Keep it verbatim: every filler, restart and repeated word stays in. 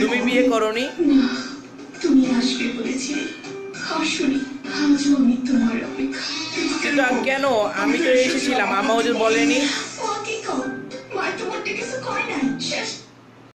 তুমি বিয়ে করনি? না, তুমি আসবে বলেছিলে। আসলে আজও আমি তোমার অপেক্ষা। কিন্তু কেন? আমি তো এসেছিলাম, আমা ওদের বলেনি।